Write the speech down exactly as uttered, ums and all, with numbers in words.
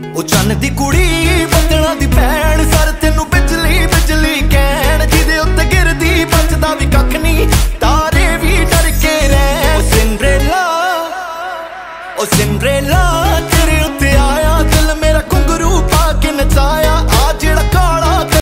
ਉਹ ਚੰਨ ਦੀ ਕੁੜੀ ਬੱਦਲਾਂ ਦੀ ਭੈਣ ਸਰ ਤੈਨੂੰ ਬਿਜਲੀ ਬਿਜਲੀ ਕਹਿਣ ਜਿਹਦੇ ਉੱਤੇ ਗਿਰਦੀ ਬਚਦਾ ਵੀ ਕੱਖ ਨਹੀਂ ਤਾਰੇ ਵੀ ਡਰ ਕੇ ਰਹਿਣ ਉਹ ਸਿੰਡਰੇਲਾ ਉਹ ਸਿੰਡ